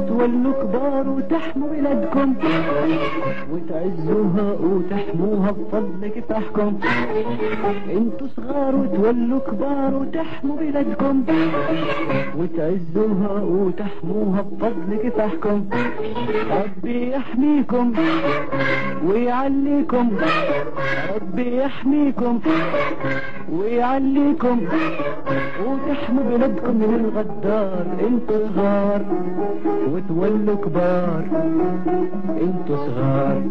وتولوا كبار وتحموا بلادكم، وتعزوها وتحموها بفضل كفاحكم. انتوا صغار وتولوا كبار وتحموا بلادكم، وتعزوها وتحموها بفضل كفاحكم. ربي يحميكم ويعليكم، ربي يحميكم ويعليكم، وتحموا بلادكم من الغدار. انتوا صغار وتولوا كبار، انتوا صغار.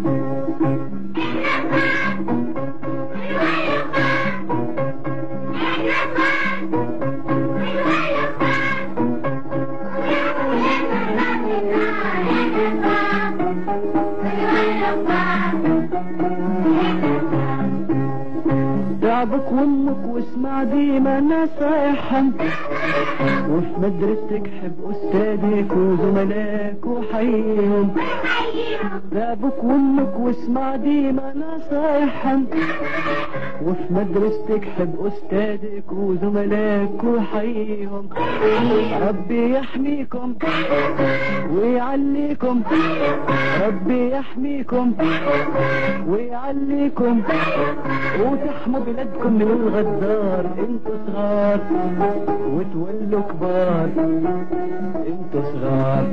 تعبك وامك واسمع ديما نصايحها، وفي مدرستك حب استاذك وزملاك وحيهم. تعبك وامك واسمع ديما نصايحها، وفي مدرستك حب استاذك وزملاك وحيهم. ربي يحميكم ويعليكم، ربي يحميكم ويعليكم، وتحموا بلادكم من الغدار. انتوا صغار وتولوا كبار، انتوا صغار.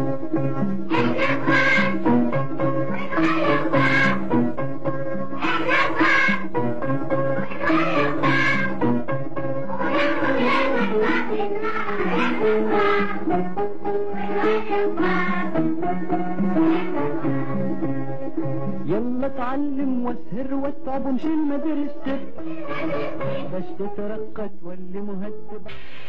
يلا اتعلم واسهر واتعب ومشي مدرستك، باش تترقى تولي مهذب.